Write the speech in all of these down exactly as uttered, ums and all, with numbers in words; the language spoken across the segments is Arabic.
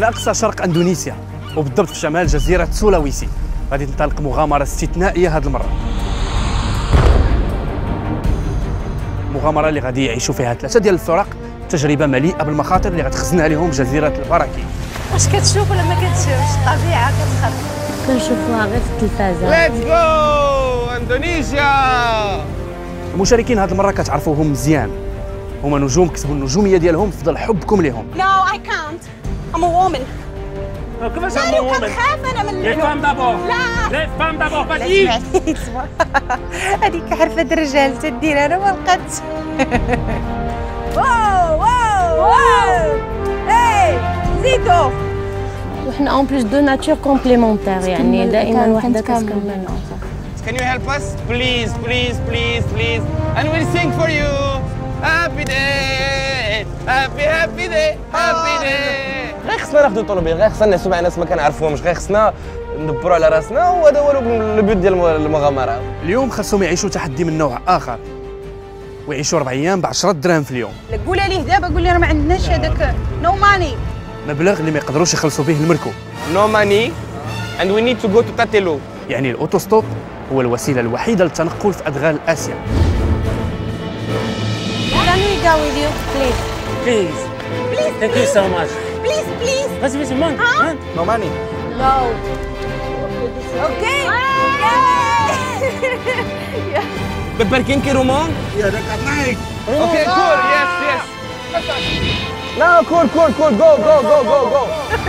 من أقصى شرق أندونيسيا وبالضبط في شمال جزيرة سولاويسي غادي تنطلق مغامرة استثنائية هذه المرة. مغامرة اللي غادي يعيشوا فيها ثلاثة ديال الفرق، تجربة مليئة بالمخاطر اللي غتخزن عليهم جزيرة البراكين. واش كتشوف ولا ما كتشوفش؟ الطبيعة كتخرج. كنشوفوها غير في التلفازة. ليتس جو اندونيسيا. المشاركين هذه المرة كتعرفوهم مزيان، هما نجوم كسبوا النجومية ديالهم في ظل حبكم ليهم. No, I can't. I'm a woman. كيفاش لا لو كنخاف انا من لي فام دابور. لا لي فام دابور فادي. هذيك حرفة الرجال تدير انا ما بقاتش. واو واو واو. اي زيدو. وحنا اون بليس دو ناتور كومبليمونتير، يعني دائما وحده كتكمل. Can you help us? Please, please, please, please. And we'll sing for you. Happy day. Happy happy day. Happy day. غير خصنا ناخذوا طوموبيل، غير خصنا نعسوا مع ناس ما كنعرفوهمش، غير خصنا ندبروا على راسنا، وهذا هو البيوت ديال المغامرة. اليوم خاصهم يعيشوا تحدي من نوع آخر ويعيشوا أربع أيام ب عشرة دراهم في اليوم. قولها ليه دابا، قول لي راه ما عندناش هذاك نو ماني. مبلغ اللي ما يقدروش يخلصوا به المركوب. No money and we need to go to Tatelo. يعني الأوتوستوب هو الوسيلة الوحيدة للتنقل في أدغال آسيا. Can we go with you, please? Please. Please, Thank you so much. please, please. بس بس مان. No money. No. Okay. The parking room? يا داك نايك. Okay, cool. Yes, yes. No, cool, cool, cool. Go, go, go, go, go.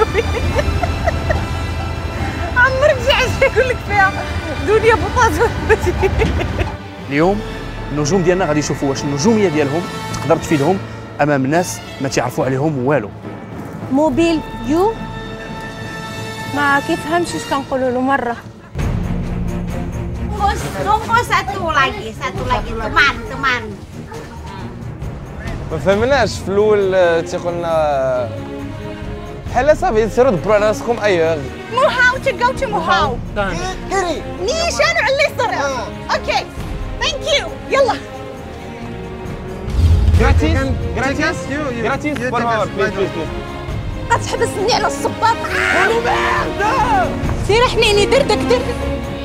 عمرك شي حاجة يقول لك فيها دنيا بطاطا. اليوم النجوم ديالنا غادي يشوفوا واش النجومية ديالهم تقدر تفيدهم أمام ناس ما تعرفوا عليهم والو. موبيل يو ما كيفهمش اش كنقولوا له مرة. Tunggu satu lagi, satu lagi teman, teman. ما فهمناش في الاول تيقول لنا بحال صافي سيروا دبروا على راسكم ايوغ. موهاو تجو تو موهاو. كيري نيشان على اليسار. اوكي ثانك يو يلا. Gratis, gratis, gratis. One hour, please, please, please. غتحبسني على الصباط. سير حنيني دردك دردك.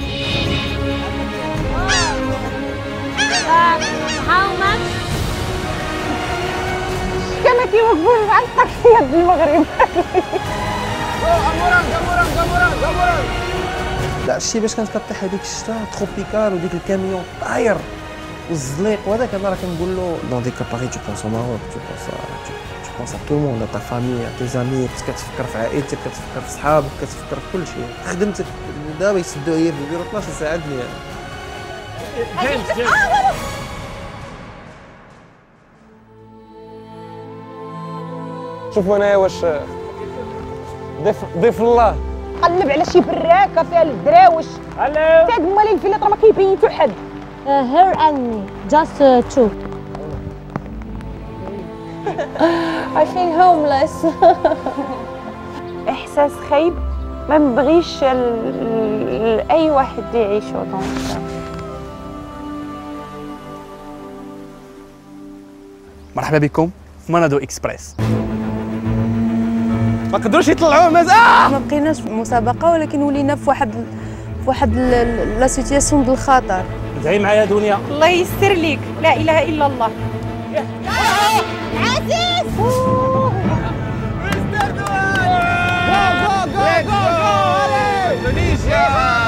How much? كما كيوقفوا مع الطاكسيات ديال المغرب. لا الشيء باش كانت كطيح هذيك الشتا تروبيكال وديك الكاميون طاير والزليق وهذاك انا راه كنقول له دون ديك باري تو بونس او ماروك تو بونس تو بونس ا تو موند ا تا فامي ا تي زامي، كتفكر في عائلتك، كتفكر في صحابك، كتفكر في كل شيء. خدمتك دابا يسدوا هي في البيرو اثناش ساعه دنيا. جيمس جيمس. شوفوا هنايا واش ضيف ضيف الله. قلب على شي براكه فيها الدراوش. هلو. تاع مالين الفيلتر ما كيبين حتى حد. Her and me, just uh, two. I feel homeless. احساس خايب ما نبغيش اي واحد يعيشو دونك. مرحبا بكم في منادو إكسبريس. ما قدروش يطلعوه مازال. ما بقيناش في مسابقه ولكن ولينا في واحد في واحد لا سيتياسيون ديال الخطر. ادعي معايا دنيا. الله يسر ليك، لا اله الا الله. عزيز Go, go, go, go, go. Indonesia.